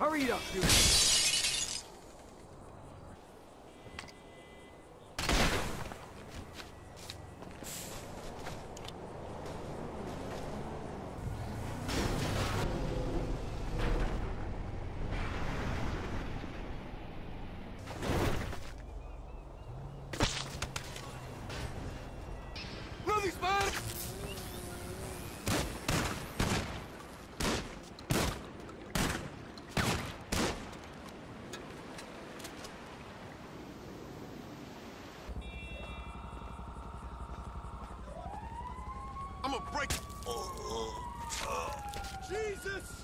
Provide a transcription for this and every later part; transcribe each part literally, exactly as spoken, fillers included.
Hurry up, dude. Release, man! I'm gonna break. Oh, oh, Jesus!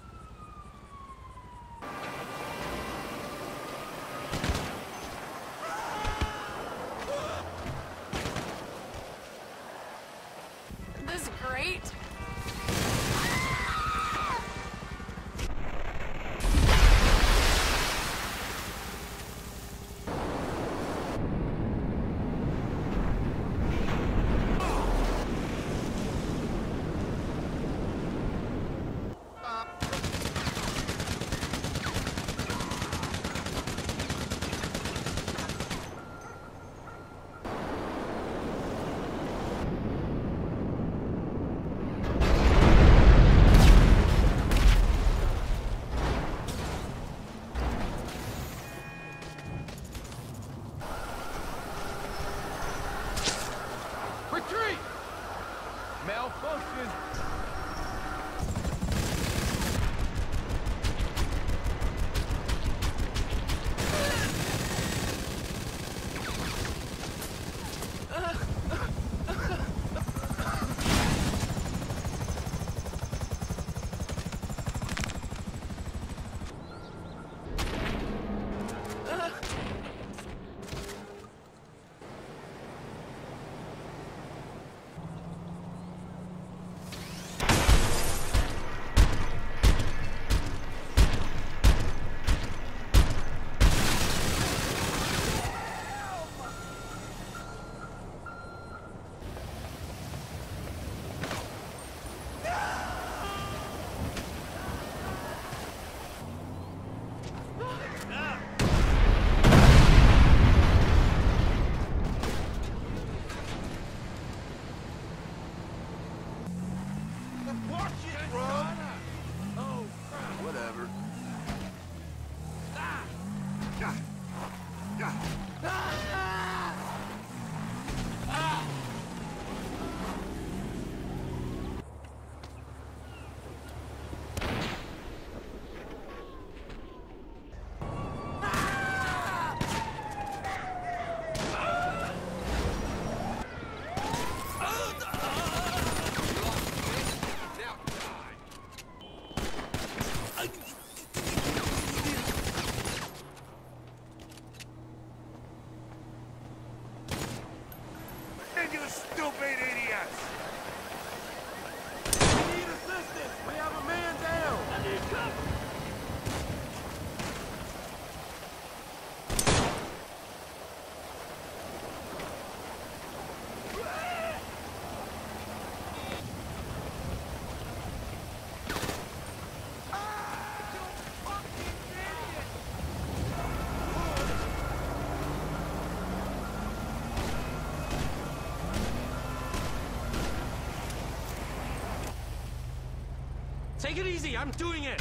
This is great. Retreat! Malfunction! Watch it, bro! Oh, crap. Whatever. Ah. Yeah. Yeah. Ah! Ah! You stupid idiots! We need assistance! We have a man down! I need cover! Take it easy, I'm doing it!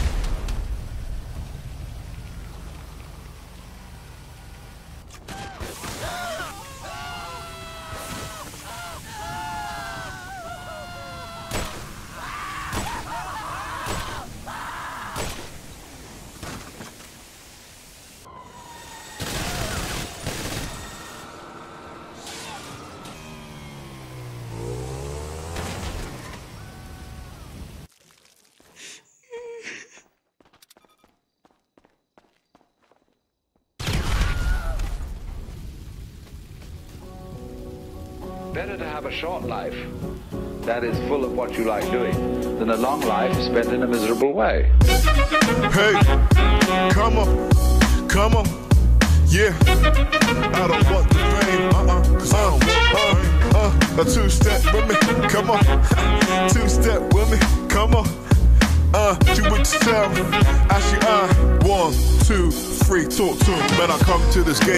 Better to have a short life that is full of what you like doing than a long life spent in a miserable way. Hey, come on, come on, yeah. I don't want the fame, uh-uh, cause I don't want fame. Uh, a two-step with me, come on. Two-step with me, come on. Uh, you would tell. Actually, uh, one, two, three, talk to him. Man, I come to this game.